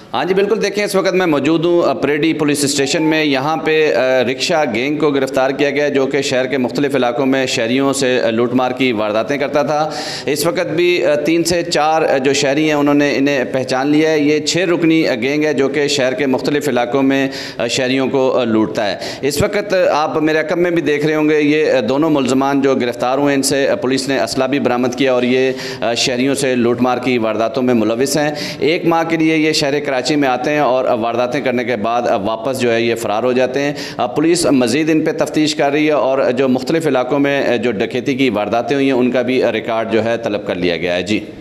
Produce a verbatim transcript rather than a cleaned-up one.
हाँ जी बिल्कुल, देखें इस वक्त मैं मौजूद हूँ परेडी पुलिस स्टेशन में। यहाँ पे रिक्शा गैंग को गिरफ़्तार किया गया जो कि शहर के मुख्तलिफ़ इलाकों में शहरियों से लूटमार की वारदातें करता था। इस वक्त भी तीन से चार जो शहरी हैं उन्होंने इन्हें पहचान लिया है। ये छः रुकनी गैंग है जो कि शहर के मुख्तलिफ़ इलाकों में शहरियों को लूटता है। इस वक्त आप मेरे अकब में भी देख रहे होंगे, ये दोनों मुलजमान जो गिरफ़्तार हुए इनसे पुलिस ने असला भी बरामद किया और ये शहरियों से लूटमार की वारदातों में मुलविस हैं। एक माह के लिए ये शहर कराची में आते हैं और वारदातें करने के बाद वापस जो है ये फ़रार हो जाते हैं। पुलिस मज़ीद इन पर तफ्तीश कर रही है और जो मुख्तलिफ़ इलाकों में जो डकैती की वारदातें हुई हैं उनका भी रिकॉर्ड जो है तलब कर लिया गया है। जी।